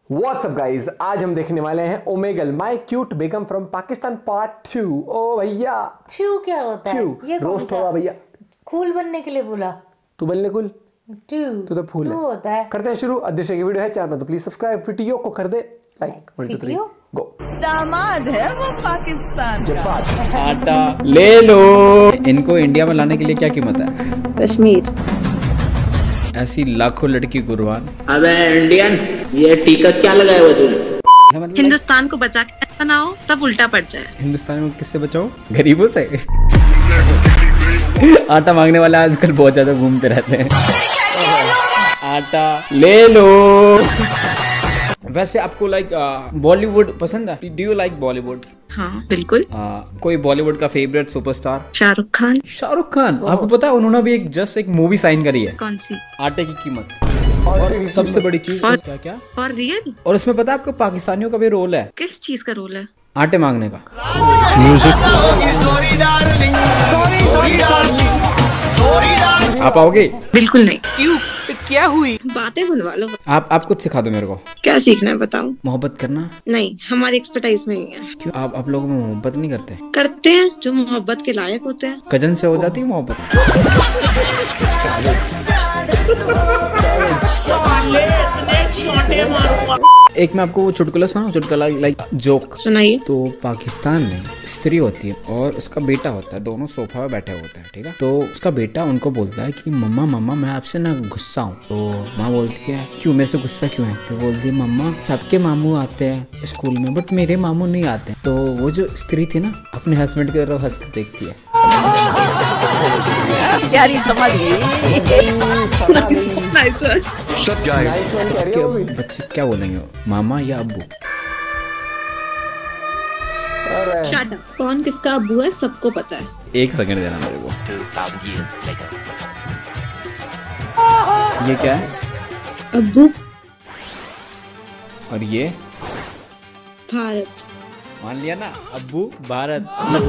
What's up guys, आज हम देखने वाले हैं Omegle my cute begum from Pakistan part 2। ओ भैया छू क्या होता है? ये रोस्ट होगा भैया। कूल बनने के लिए बोला तू बनने कुल, तू तो फूल होता है। करते हैं शुरू। अदृश्य की वीडियो है चैनल पर तो प्लीज सब्सक्राइब, वीडियो को कर दे लाइक। 1 2 3 गो। दामाद है वो पाकिस्तान का। आटा ले लो। इनको इंडिया में लाने के लिए क्या कीमत है? कश्मीर। ऐसी लाखों लड़की कुर्बान। अबे इंडियन, ये टीका क्या लगाया हुआ तूने? हिंदुस्तान को बचा के ऐसा ना हो सब उल्टा पड़ जाए। हिंदुस्तान में किससे बचाओ? गरीबों से। आटा मांगने वाले आजकल बहुत ज्यादा घूमते रहते हैं। आटा ले लो। वैसे आपको लाइक बॉलीवुड पसंद है? Do you like Bollywood? हाँ बिल्कुल। कोई बॉलीवुड का फेवरेट सुपरस्टार? शाहरुख खान। शाहरुख खान। आपको पता है उन्होंने भी एक मूवी साइन करी है। कौन सी? आटे की कीमत। और सबसे बड़ी चीज क्या क्या? For real? और उसमें पता है आपको पाकिस्तानियों का भी रोल है। किस चीज का रोल है? आटे मांगने का। आप आओगे? बिल्कुल नहीं। क्यों? क्या हुई? बातें बनवा लो। आप कुछ सिखा दो मेरे को। क्या सीखना है बताओ? मोहब्बत करना। नहीं, हमारी एक्सपर्टाइज में नहीं है। क्यों आप लोगों में मोहब्बत नहीं करते? करते हैं जो मोहब्बत के लायक होते हैं। कजन से हो जाती है मोहब्बत? एक मैं आपको वो चुटकुला सुनाऊं, चुटकुला लाइक जोक। सुनाइए। तो पाकिस्तान में स्त्री होती है और उसका बेटा होता है, दोनों सोफा पे बैठे होते हैं, ठीक है। तो उसका बेटा उनको बोलता है कि मम्मा मम्मा मैं आपसे ना गुस्सा हूँ। तो माँ बोलती है क्यों, मेरे से गुस्सा क्यों है? तो बोलती है मम्मा सबके मामू आते हैं स्कूल में बट मेरे मामू नहीं आते। तो वो जो स्त्री थी ना अपने हस्बैंड की तरफ हंस के देखती है। प्यारी समझ गई। बच्चे क्या बोलेंगे, मामा या अब्बू? Shut up. कौन किसका अब्बू है सबको पता है। 1 सेकंड देना मेरे को। ये क्या है? अब्बू। और ये? भारत। मान लिया ना, अब्बू भारत।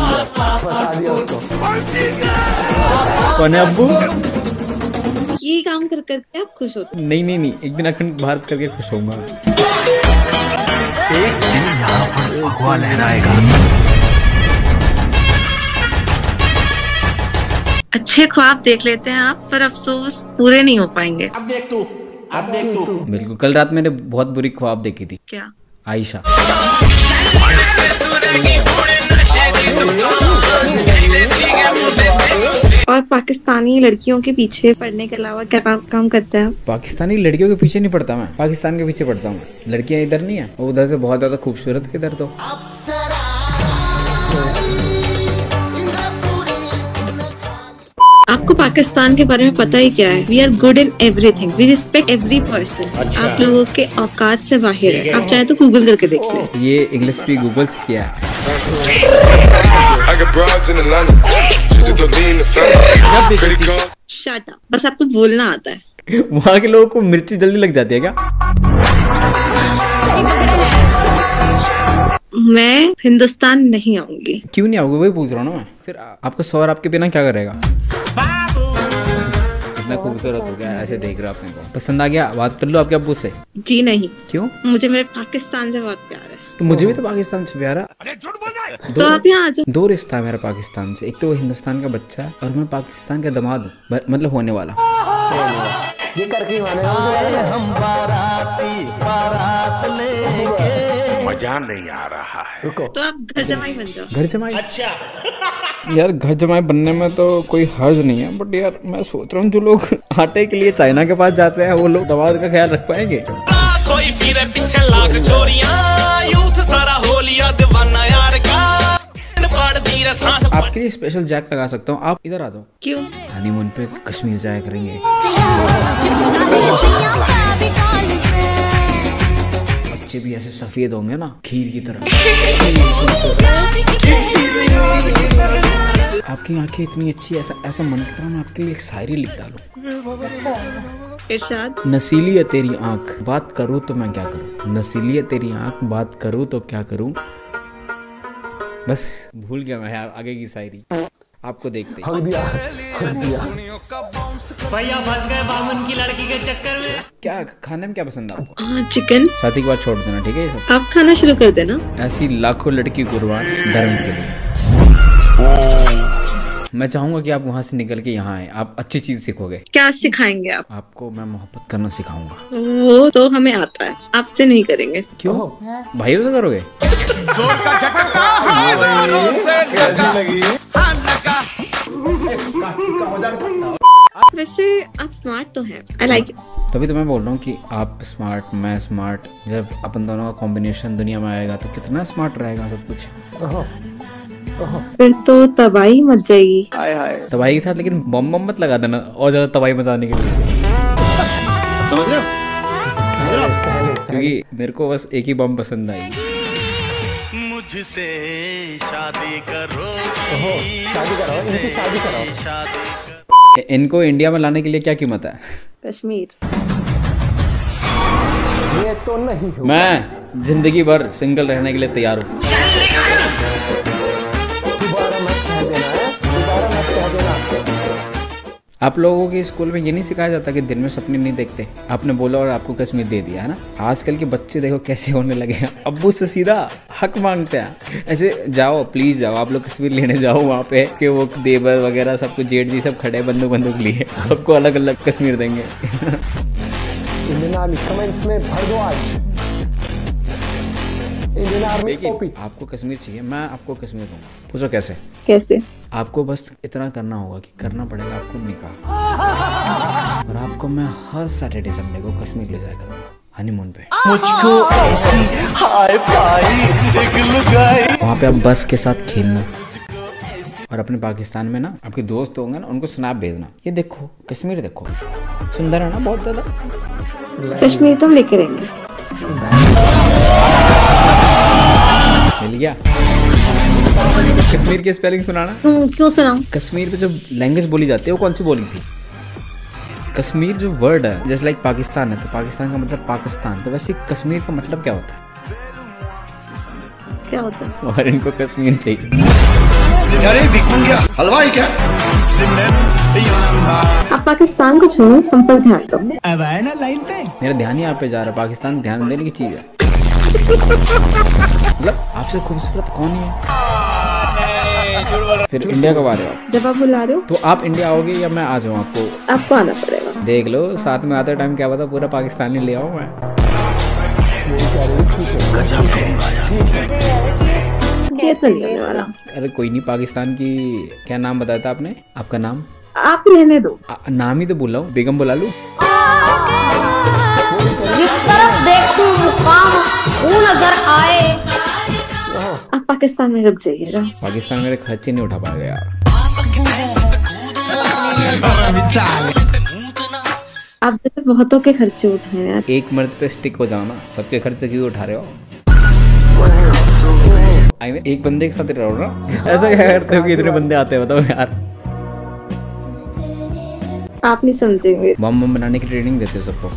कौन है अब्बू? ये काम कर करके आप खुश होते? नहीं, एक दिन अखंड भारत करके खुश होऊंगा। एक दिन यहाँ पर भगवा लहराएगा। अच्छे ख्वाब देख लेते हैं आप, पर अफसोस पूरे नहीं हो पाएंगे। अब देख तू। बिल्कुल। कल रात मैंने बहुत बुरी ख्वाब देखी थी। क्या? आयशा। और पाकिस्तानी लड़कियों के पीछे पढ़ने के अलावा क्या काम करते हैं? पाकिस्तानी लड़कियों के पीछे नहीं पड़ता मैं, पाकिस्तान के पीछे पड़ता हूँ। लड़कियां इधर नहीं है, वो उधर से बहुत ज्यादा खूबसूरत किधर। तो आपको पाकिस्तान के बारे में पता ही क्या है? We are good in everything, we respect every person. आप लोगों के औकात से बाहर है। आप चाहे तो गूगल करके देख लें। ये इंग्लिश भी गूगल से किया है। Shut up. बस आपको बोलना आता है। वहाँ के लोगों को मिर्ची जल्दी लग जाती है क्या? मैं हिंदुस्तान नहीं आऊंगी। क्यों नहीं आओगे? वही पूछ रहा हूँ ना मैं। फिर आपका सौर आपके बिना क्या करेगा? इतना खूबसूरत हो गया, ऐसे देख रहा अपने को। पसंद आ गया? बात कर लो आपके अब्बू से। जी नहीं। क्यों? मुझे मेरे पाकिस्तान से बहुत प्यार है। तो मुझे भी तो पाकिस्तान से प्यार है। तो आप यहाँ आ जाओ। 2 रिश्ता है मेरा पाकिस्तान से। एक तो वो हिंदुस्तान का बच्चा है और मैं पाकिस्तान का दामाद हूँ, मतलब होने वाला। ये करके मानेगा मुझे। हम बारात लेके मजा नहीं आ रहा है। रुको। तो आप घर जमाई बन जाओ। घर जमाई? अच्छा। यार घर जमाई बनने में तो कोई हर्ज नहीं है, बट यार मैं सोच रहा हूँ जो लोग आटे के लिए चाइना के पास जाते हैं वो लोग दामाद का ख्याल रख पाएंगे? कोई फिरे पीछे लाख चोरियां, यूथ सारा हो लिया दीवाना यार का। आपके लिए स्पेशल जैक लगा सकता हूँ, आप इधर आ जाओ। क्यों? हनीमून पे कश्मीर जाया करेंगे। बच्चे भी ऐसे सफेद होंगे ना, खीर की तरह। आपकी आंखें इतनी अच्छी, ऐसा मन कर रहा मैं आपके लिए एक शायरी लिख डालूं। इरशाद। नसीली है तेरी आंख, बात करूँ तो मैं क्या करूँ? नसीली है तेरी आंख, बात करूँ तो क्या करूँ? बस भूल गया मैं यार आगे की शायरी। आपको देखते हक दिया। भैया फंस गए बामन की लड़की के चक्कर में। क्या खाने में क्या पसंद है आपको? हाँ, चिकन। शादी के बाद छोड़ देना, ठीक है ये सब। आप खाना शुरू कर देना। ऐसी लाखों लड़की कुर्बान धर्म के लिए। मैं चाहूंगा कि आप वहाँ से निकल के यहाँ आए, आप अच्छी चीज सीखोगे। क्या सिखाएंगे आप? आपको मैं मोहब्बत करना सिखाऊंगा। वो तो हमें आता है, आपसे नहीं करेंगे। क्यों? भाइयों से करोगे? वैसे आप स्मार्ट तो हैं। I like you. तभी तो मैं बोल रहा हूँ कि आप स्मार्ट, मैं स्मार्ट, जब अपन दोनों का कॉम्बिनेशन दुनिया में आएगा तो कितना स्मार्ट रहेगा सब कुछ। फिर तो तबाही मच जाएगी। तबाही के साथ, लेकिन बम बम मत लगा देना और ज्यादा तबाही मचाने के लिए। समझ रहे हो? क्योंकि मेरे को बस एक ही बम पसंद आई। मुझसे शादी करो, शादी कराओ, इनकी शादी कराओ। इनको इंडिया में लाने के लिए क्या कीमत है? कश्मीर। ये तो नहीं हो। मैं जिंदगी भर सिंगल रहने के लिए तैयार हूँ। दोबारा मत कह देना है, दोबारा मत कह देना। आप लोगों के स्कूल में ये नहीं सिखाया जाता कि दिन में सपने नहीं देखते? आपने बोला और आपको कश्मीर दे दिया है ना। आजकल के बच्चे देखो कैसे होने लगे हैं, अब्बू से सीधा हक मांगते हैं। ऐसे जाओ, प्लीज जाओ, आप लोग कश्मीर लेने जाओ वहाँ पे कि वो देवर वगैरह सब कुछ जेठ जी सब खड़े बंदूक लिए, सबको अलग अलग कश्मीर देंगे। इंडियन आर्मी कमेंट्स में भर दो आज। Indian army copy. आपको कश्मीर चाहिए, मैं आपको कश्मीर दूंगा। पूछो कैसे? कैसे? आपको बस इतना करना होगा कि करना पड़ेगा आपको निकाह, और आपको मैं हर सैटरडे संडे को कश्मीर ले जाया करूँगा हनीमून पे। मुझको ऐसी हाय फाई एक लुगाई। वहाँ पे आप बर्फ के साथ खेलना, और अपने पाकिस्तान में ना आपके दोस्त होंगे ना, उनको स्नैप भेजना, ये देखो कश्मीर देखो, सुंदर है ना बहुत ज्यादा। कश्मीर तो हम लेके रहेंगे। मिल गया? कश्मीर की स्पेलिंग सुनाना। क्यों सुनाऊं? कश्मीर पे जो लैंग्वेज बोली जाती है वो कौन सी बोली थी? कश्मीर जो वर्ड है, जैसे लाइक पाकिस्तान है तो पाकिस्तान का मतलब पाकिस्तान, तो वैसे कश्मीर का मतलब क्या होता है? क्या होता है? और इनको कश्मीर चाहिए। हलवाई क्या? आप पाकिस्तान को छोड़ो, हम पर ध्यान दो। मेरा ध्यान ही यहाँ पे जा रहा है, पाकिस्तान ध्यान देने की चीज है। मतलब आपसे खूबसूरत कौन है? फिर इंडिया कब आ रहे हो? जब आप बुला रहे हो तो आप इंडिया आओगे या मैं आ जाऊँ आपको? आपको आना पड़ेगा। देख लो, साथ में आते टाइम क्या पता पूरा पाकिस्तान ही ले आऊँ मैं। ये तो नहीं होने वाला। अरे कोई नहीं, पाकिस्तान की क्या नाम बताया था आपने? आपका नाम? आप रहने दो। नाम ही तो बोला हूँ, बेगम बुला लूँ? जिस तरफ देखूं मुकाम वो नजर आए। आप पाकिस्तान में रुक जाइएगा। पाकिस्तान मेरे खर्चे नहीं उठा पाएगा यार। आप जैसे बहुतों के खर्चे उठाए यार। एक मर्द पे स्टिक हो जाओ ना, सबके खर्चे क्यों उठा रहे हो? एक बंदे के साथ रहो ना, ऐसा क्या करते हो कि इतने बंदे आते हैं बताओ यार। आप नहीं समझेंगे। बम बम बनाने की ट्रेनिंग देते हो सबको।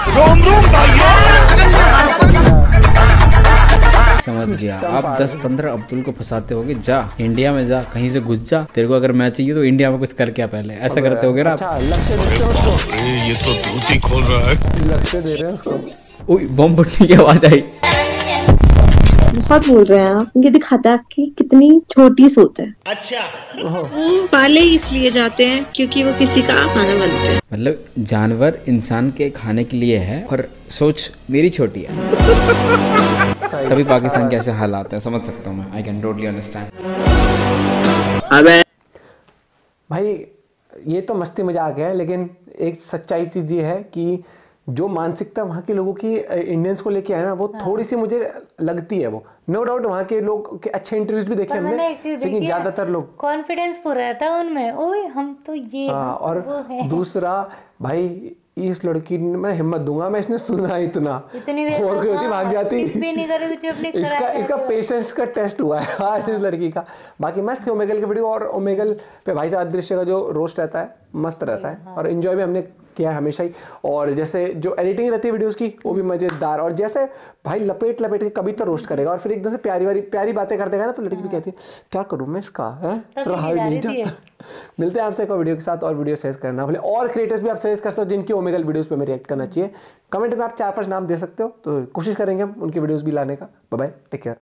समझ गया। आप 10-15 अब्दुल को फंसाते होगे। जा इंडिया में जा, कहीं से घुस जा, तेरे को अगर मैं चाहिए तो इंडिया में कुछ करके आ पहले, ऐसा करते होगे ना आप। लक्ष्य देते हो उसको। ये तो धोती खोल रहा है। लक्ष्य दे रहे हैं उसको। ओए बम फटने की आवाज आई। बहुत बोल रहे हैं आप। ये दिखाता है आपकी कितनी छोटी सोच है। अच्छा पाले इसलिए जाते हैं क्योंकि वो किसी का खाना बनते हैं। मतलब जानवर इंसान के खाने के लिए है और सोच मेरी छोटी है। तभी पाकिस्तान के ऐसे हालात है, समझ सकता हूँ मैं। I can totally understand. अबे भाई ये तो मस्ती मजाक है, लेकिन एक सच्चाई चीज़ ये है कि जो मानसिकता वहाँ के लोगों की इंडियंस को लेके है ना, वो थोड़ी सी मुझे लगती है। वो नो डाउट वहाँ के लोग के अच्छे इंटरव्यूज भी देखे हमने, लेकिन ज्यादातर लोग कॉन्फिडेंस पूरा रहता है उनमें। ओए हम तो ये और दूसरा भाई इस लड़की ने मैं हिम्मत दूंगा, मैं इसने सुना इतनी देर और कोई होती भाग जाती। इसका पेशेंस का टेस्ट हुआ है आज इस लड़की का। बाकी मस्त है ओमेगल की वीडियो, और ओमेगल पे भाई साहब दृश्य का जो रोस्ट रहता है मस्त रहता है, और एंजॉय भी हमने किया है हमेशा ही। और जैसे जो एडिटिंग रहती है वीडियोस की वो भी मजेदार, और जैसे भाई लपेट के कभी तो रोस्ट करेगा और फिर एकदम से प्यारी बातें कर देगा ना, तो लड़की भी कहती है क्या करूं मैं इसका, रहा ही नहीं जाता। मिलते हैं आपसे एक और वीडियो के साथ, और वीडियो सजेस्ट करना भूलें। और क्रिएटर्स भी आप सजेस्ट कर सकते हो जिनकी ओमेगल वीडियोस पे मैं रिएक्ट करना चाहिए। कमेंट में आप 4-5 नाम दे सकते हो, तो कोशिश करेंगे हम उनकी वीडियोस भी लाने का। Bye bye, take care.